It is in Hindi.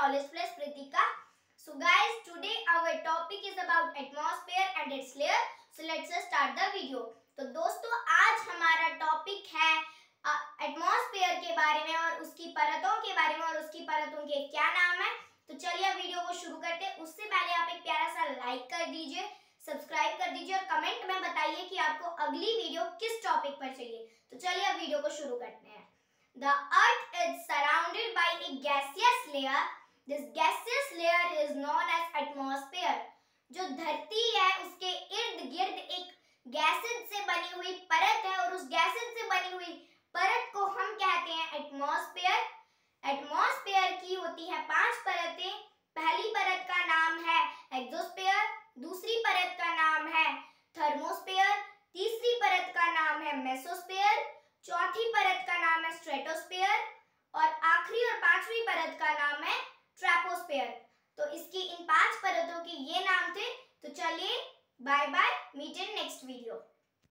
College Plus Pritika. So guys, today our topic is about atmosphere and its layer. So let's start the video. तो दोस्तों आज हमारा टॉपिक है एटमॉस्फेयर के बारे में और उसकी परतों के बारे में और उसकी परतों के क्या नाम है। तो चलिए वीडियो को शुरू करते हैं। उससे पहले आप एक प्यारा सा लाइक कर दीजिए, सब्सक्राइब कर दीजिए और कमेंट में बताइए कि आपको अगली वीडियो किस टॉपिक पर चाहिए। तो चलिए वीडियो को शुरू करते हैं। The Earth is surrounded by a gaseous layer. This gaseous layer is known as atmosphere. जो धरती है उसके इर्द गिर्द एक गैसेज से बनी हुई परत है और उस गैसेज से बनी हुई परत को हम कहते हैं एटमॉस्फेयर। एटमॉस्फेयर की होती है 5 परतें। पहली परत का नाम है एक्सोस्फेयर, दूसरी परत का नाम है थर्मोस्फेयर, तीसरी परत का नाम है मेसोस्फेयर, चौथी परत का नाम है स्ट्रेटोस्फेयर और आखिरी और 5वीं परत का नाम है ट्रपोस्फेयर। तो इसकी इन 5 परतों के ये नाम थे। तो चलिए bye bye, meet in next video.